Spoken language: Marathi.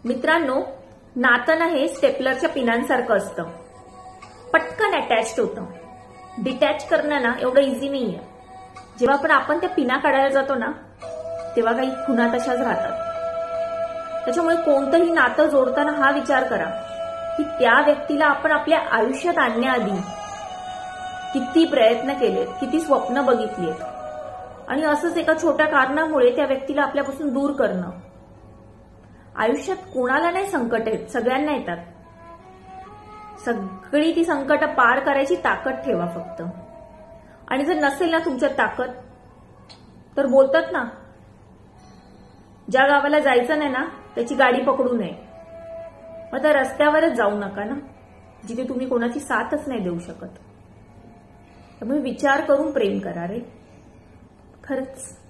मित्रांनो, नातं ना हे स्टेपलरच्या पिनांसारखं असतं. पटकन अटॅच्ड होतं. डिटॅच करणं ना एवढं इझी नाहीये. जेव्हा पण आपण त्या पिना काढायला जातो ना तेव्हा काही खुणा तशाच राहतात. त्याच्यामुळे कोणतंही नातं जोडताना हा विचार करा की त्या व्यक्तीला आपण आपल्या आयुष्यात आणण्याआधी किती प्रयत्न केलेत, किती स्वप्न बघितलीत, आणि असंच एका छोट्या कारणामुळे त्या व्यक्तीला आपल्यापासून दूर करणं. आयुष्यात कोणाला नाही संकट येत, सगळ्यांना येतात. सगळी ती संकट पार करायची ताकद ठेवा फक्त. आणि जर नसेल ना तुमच्यात ताकद तर बोलतात ना, ज्या गावाला जायचं नाही ना त्याची गाडी पकडू नये. मग त्या रस्त्यावरच जाऊ नका ना जिथे तुम्ही कोणाची साथच नाही देऊ शकत. त्यामुळे विचार करून प्रेम करा रे, खरंच.